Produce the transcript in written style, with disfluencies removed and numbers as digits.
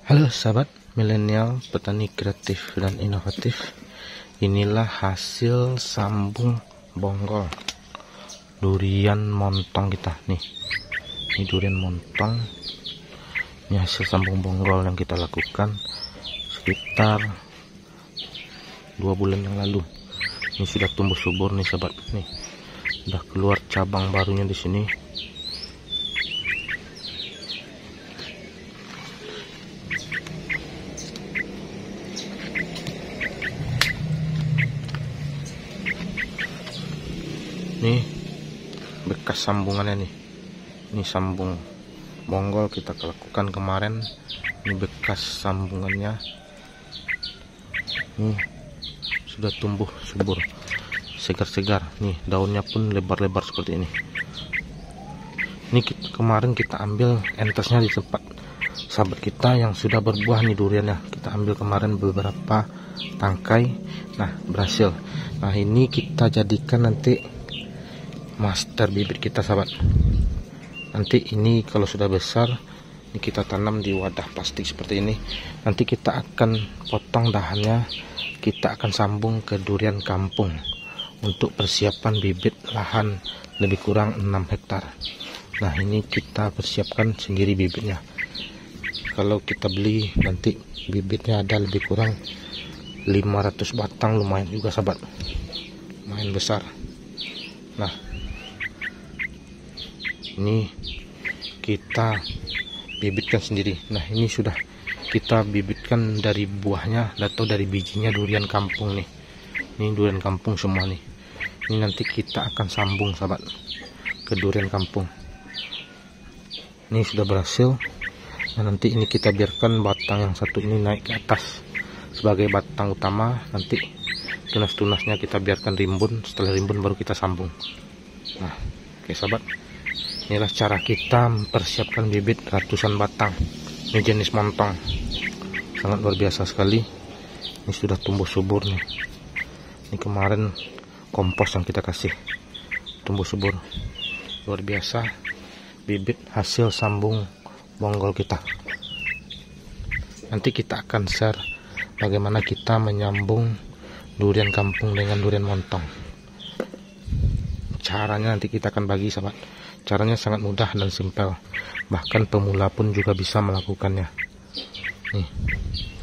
Halo sahabat milenial, petani kreatif dan inovatif. Inilah hasil sambung bonggol durian montong kita nih. Ini durian montong. Ini hasil sambung bonggol yang kita lakukan sekitar 2 bulan yang lalu. Ini sudah tumbuh subur nih sahabat. Nih, udah keluar cabang barunya di sini. Nih bekas sambungannya nih. Ini sambung bonggol kita lakukan kemarin. Ini bekas sambungannya. Nih sudah tumbuh subur, segar-segar. Nih daunnya pun lebar-lebar seperti ini. Ini kemarin kita ambil entesnya di tempat sahabat kita yang sudah berbuah nih duriannya. Kita ambil kemarin beberapa tangkai. Nah berhasil. Nah ini kita jadikan nanti master bibit kita sahabat. Nanti ini kalau sudah besar, ini kita tanam di wadah plastik seperti ini. Nanti kita akan potong dahannya, kita akan sambung ke durian kampung untuk persiapan bibit lahan lebih kurang 6 hektar. Nah ini kita persiapkan sendiri bibitnya. Kalau kita beli nanti bibitnya ada lebih kurang 500 batang, lumayan juga sahabat, lumayan besar. Nah ini kita bibitkan sendiri. Nah ini sudah kita bibitkan dari buahnya atau dari bijinya durian kampung nih. Ini durian kampung semua nih. Ini nanti kita akan sambung sahabat ke durian kampung. Ini sudah berhasil. Nah nanti ini kita biarkan batang yang satu ini naik ke atas sebagai batang utama. Nanti tunas-tunasnya kita biarkan rimbun. Setelah rimbun baru kita sambung. Nah oke sahabat, inilah cara kita mempersiapkan bibit ratusan batang. Ini jenis montong, sangat luar biasa sekali. Ini sudah tumbuh subur nih. Ini kemarin kompos yang kita kasih, tumbuh subur luar biasa. Bibit hasil sambung bonggol kita. Nanti kita akan share bagaimana kita menyambung durian kampung dengan durian montong. Caranya nanti kita akan bagi sahabat. Caranya sangat mudah dan simpel, bahkan pemula pun juga bisa melakukannya. Nih